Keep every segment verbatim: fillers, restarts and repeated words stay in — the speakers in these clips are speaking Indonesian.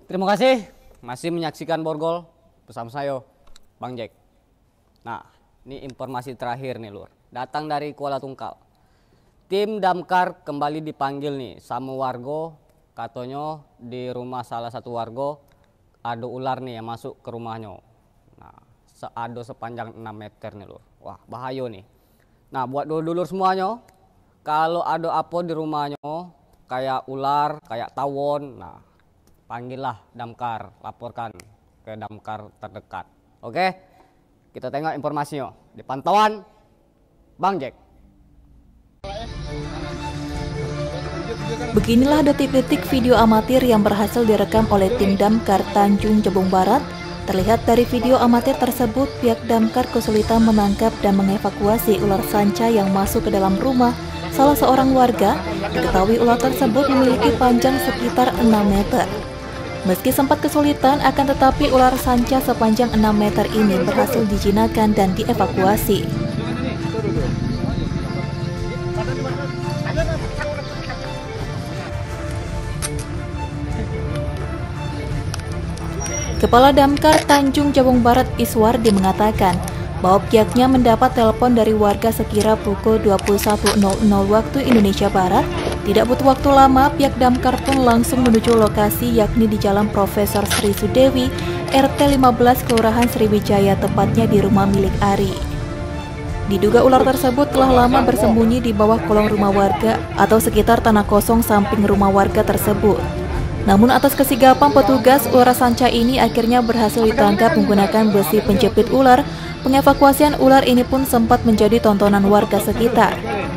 Terima kasih masih menyaksikan Borgol bersama saya, Bang Jack. Nah, ini informasi terakhir nih, Lur. Datang dari Kuala Tungkal. Tim damkar kembali dipanggil nih sama warga, katanya di rumah salah satu warga ada ular nih yang masuk ke rumahnya. Nah, ada sepanjang enam meter nih, Lur. Wah, bahaya nih. Nah, buat dulur-dulur semuanya, kalau ada apa di rumahnya, kayak ular, kayak tawon, nah panggillah damkar, laporkan ke damkar terdekat. Oke, kita tengok informasinya di pantauan Bang Jack. Beginilah detik-detik video amatir yang berhasil direkam oleh tim damkar Tanjung Jabung Barat. Terlihat dari video amatir tersebut, pihak damkar kesulitan menangkap dan mengevakuasi ular sanca yang masuk ke dalam rumah salah seorang warga. Diketahui ular tersebut memiliki panjang sekitar enam meter. Meski sempat kesulitan, akan tetapi ular sanca sepanjang enam meter ini berhasil dijinakkan dan dievakuasi. Kepala Damkar Tanjung Jabung Barat Iswardi mengatakan bahwa pihaknya mendapat telepon dari warga sekira pukul dua puluh satu nol nol waktu Indonesia Barat. Tidak butuh waktu lama, pihak damkar pun langsung menuju lokasi, yakni di Jalan Profesor Sri Sudewi, R T lima belas Kelurahan Sriwijaya, tepatnya di rumah milik Ari. Diduga ular tersebut telah lama bersembunyi di bawah kolong rumah warga atau sekitar tanah kosong samping rumah warga tersebut. Namun atas kesigapan petugas, ular sanca ini akhirnya berhasil ditangkap menggunakan besi penjepit ular. Pengevakuasian ular ini pun sempat menjadi tontonan warga sekitar.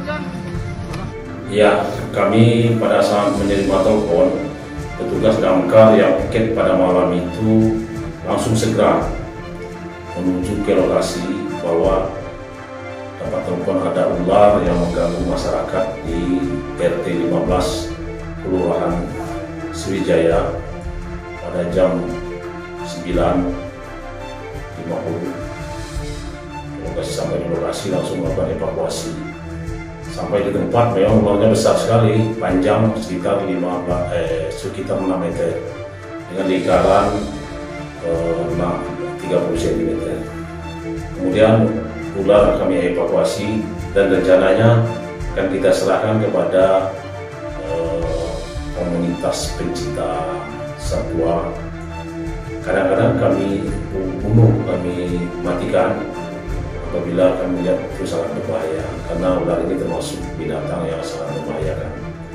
Ya, kami pada saat menerima telepon, petugas damkar yang piket pada malam itu langsung segera menuju ke lokasi bahwa dapat telepon ada ular yang mengganggu masyarakat di R T lima belas Kelurahan Sriwijaya pada jam sembilan lima puluh. Lokasi sampai di lokasi langsung melakukan evakuasi. Sampai di tempat memang ularnya besar sekali, panjang sekitar lima eh, sekitar enam meter dengan lingkaran eh, tiga puluh sentimeter. Kemudian ular kami evakuasi dan rencananya akan kita serahkan kepada eh, komunitas pencinta satwa. Kadang-kadang kami bunuh, kami matikan apabila kami lihat itu sangat berbahaya, karena ular ini termasuk binatang yang sangat membahayakan.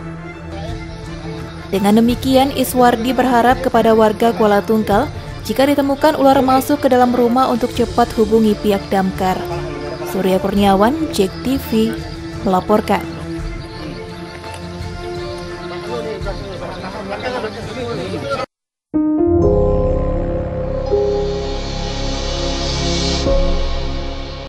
Dengan demikian, Iswardi berharap kepada warga Kuala Tungkal, jika ditemukan ular masuk ke dalam rumah untuk cepat hubungi pihak damkar. Surya Kurniawan, Jack T V, melaporkan.